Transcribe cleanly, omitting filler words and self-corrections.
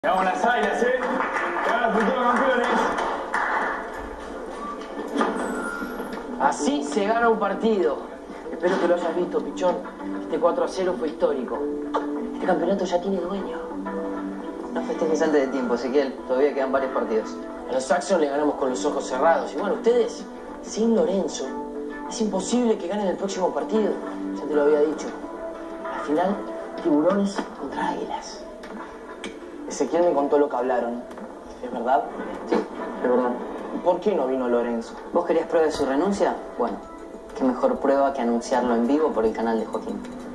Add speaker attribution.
Speaker 1: Vamos las águilas, que van a futuros campeones.
Speaker 2: Así se gana un partido. Espero que lo hayas visto, Pichón. Este 4-0 fue histórico. Este campeonato ya tiene dueño.
Speaker 3: No festejes antes de tiempo, Ezequiel. Todavía quedan varios partidos.
Speaker 2: A los Saxons le ganamos con los ojos cerrados. Y bueno, ustedes, sin Lorenzo, es imposible que ganen el próximo partido. Ya te lo había dicho. Al final, tiburones contra águilas. Ezequiel me contó lo que hablaron. ¿Es verdad?
Speaker 3: Sí, es verdad.
Speaker 2: ¿Por qué no vino Lorenzo?
Speaker 3: ¿Vos querías prueba de su renuncia? Bueno, qué mejor prueba que anunciarlo en vivo por el canal de Joaquín.